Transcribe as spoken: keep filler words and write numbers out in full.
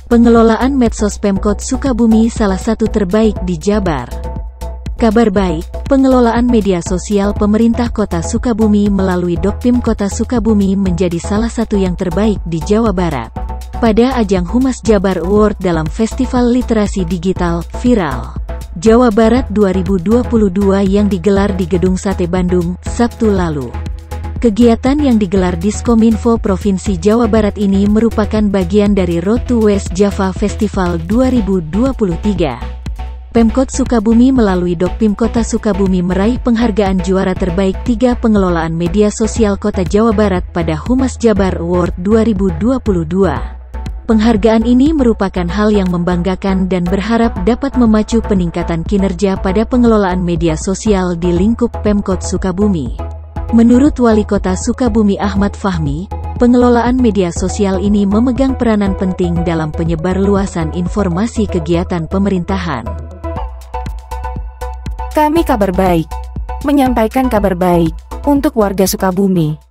Pengelolaan medsos Pemkot Sukabumi salah satu terbaik di Jabar. Kabar baik, pengelolaan media sosial pemerintah Kota Sukabumi melalui Dokpim Kota Sukabumi menjadi salah satu yang terbaik di Jawa Barat. Pada ajang Humas Jabar Award dalam Festival Literasi Digital Viral Jawa Barat dua ribu dua puluh dua yang digelar di Gedung Sate Bandung, Sabtu lalu. Kegiatan yang digelar Diskominfo Provinsi Jawa Barat ini merupakan bagian dari Road to West Java Festival dua ribu dua puluh tiga. Pemkot Sukabumi melalui Dokpim Kota Sukabumi meraih penghargaan juara terbaik tiga pengelolaan media sosial Kota Jawa Barat pada Humas Jabar Award dua ribu dua puluh dua. Penghargaan ini merupakan hal yang membanggakan dan berharap dapat memacu peningkatan kinerja pada pengelolaan media sosial di lingkup Pemkot Sukabumi. Menurut Wali Kota Sukabumi Ahmad Fahmi, pengelolaan media sosial ini memegang peranan penting dalam penyebarluasan informasi kegiatan pemerintahan. Kami kabar baik, menyampaikan kabar baik untuk warga Sukabumi.